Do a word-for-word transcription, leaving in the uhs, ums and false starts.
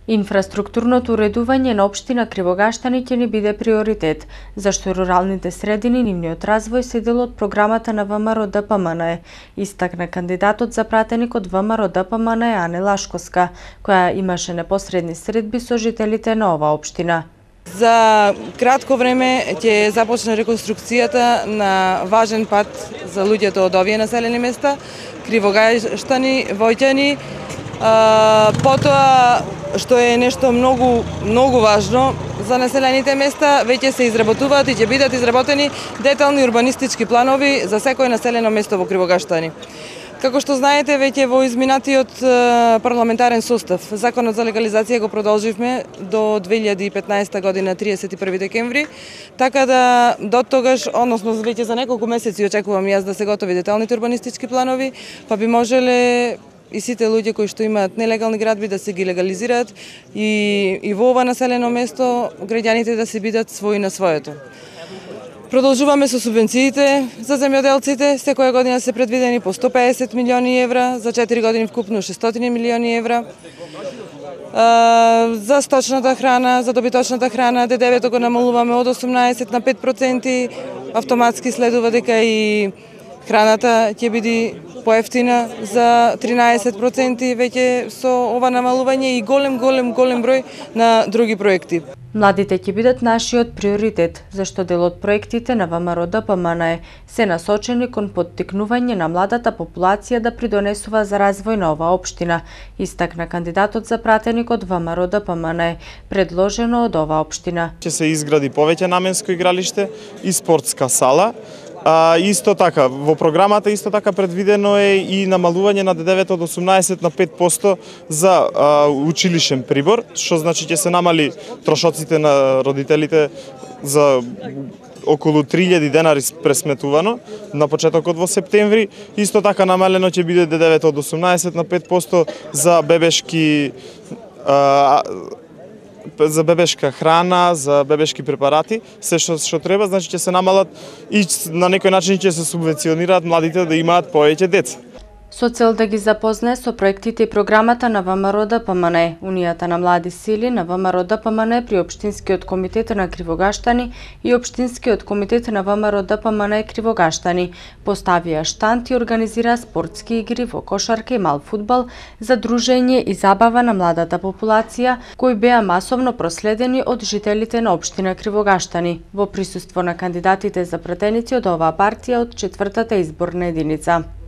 Инфраструктурното уредување на општина Кривогаштани ќе ни биде приоритет, зашто руралните средини нивниот развој се дел од програмата на ВМРО-ДПМНЕ, истакна кандидатот за пратеник од ВМРО-ДПМНЕ Ане Лашковска, која имаше непосредни средби со жителите на оваа општина. За кратко време ќе започне реконструкцијата на важен пат за луѓето од овие населени места, Кривогаштани, Војќани, потоа што е нешто многу многу важно за населените места, веќе се изработуваат и ќе бидат изработени детални урбанистички планови за секој населено место во Кривогаштани. Како што знаете, веќе во изминатиот парламентарен состав, законот за легализација го продолживме до две илјади и петнаесета година, триесет и први декември, така да до тогаш, односно веќе за неколку месеци очекувам јас да се готови деталните урбанистички планови, па би можеле и сите луѓе кои што имаат нелегални градби да се ги легализираат и, и во ова населено место граѓаните да се бидат своји на своето. Продолжуваме со субвенциите за земјоделците, секоја година се предвидени по сто пеесет милиони евра, за четири години вкупно шестстотини милиони евра. За сточната храна, за добиточната храна, ДДВ-то го намалуваме од осумнаесет на пет проценти, автоматски следува дека и храната ќе биде поевтина за тринаесет проценти веќе со ова намалување и голем, голем, голем број на други проекти. Младите ќе бидат нашиот приоритет, зашто дел од проектите на ВМРО-ДПМНЕ се насочени кон поттикнување на младата популација да придонесува за развој на оваа општина, истакна кандидатот за пратеник од ВМРО-ДПМНЕ, предложено од оваа општина. Ќе се изгради повеќе наменско игралиште и спортска сала. А, исто така, во програмата исто така предвидено е и намалување на ДДВ-то од осумнаесет на пет проценти за а, училишен прибор, што значи ќе се намали трошоците на родителите за околу три илјади денари пресметувано на почетокот во септември. Исто така намалено ќе биде ДДВ-то од осумнаесет на пет проценти за бебешки а, за бебешка храна, за бебешки препарати, се што што треба, значи ќе се намалат и на некој начин ќе се субвенционираат младите да имаат повеќе деца. Со цел да ги запознае со проектите и програмата на ВМРО-ДПМНЕ, Унијата на млади сили на ВМРО-ДПМНЕ при Општинскиот комитет на Кривогаштани и Општинскиот комитет на ВМРО-ДПМНЕ Кривогаштани поставија штанд и организираа спортски игри во кошарка и мал фудбал за дружење и забава на младата популација, кои беа масовно проследени од жителите на општина Кривогаштани во присуство на кандидатите за пратеници од оваа партија од четвртата изборна единица.